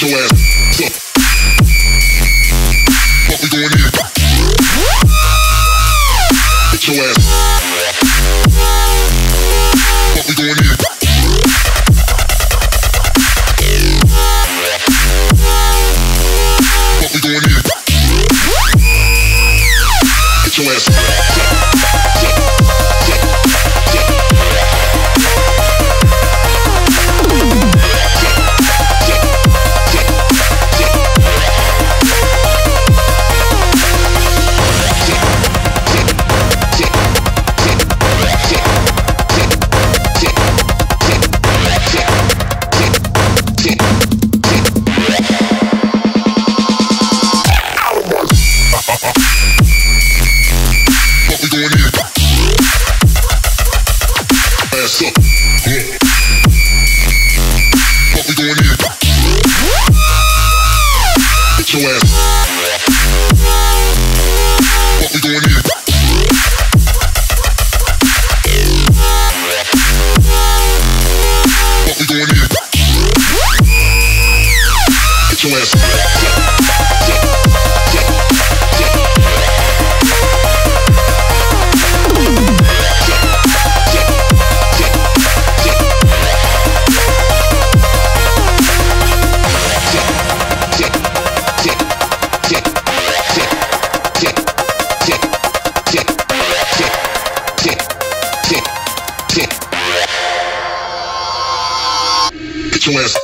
Get your ass up. What we doing here? Get your ass. What we doing here? What we doing here? Get your ass. Ass up. What we doing here? Get your ass. What we doing here? What we doing here? Get your ass. Get your ass.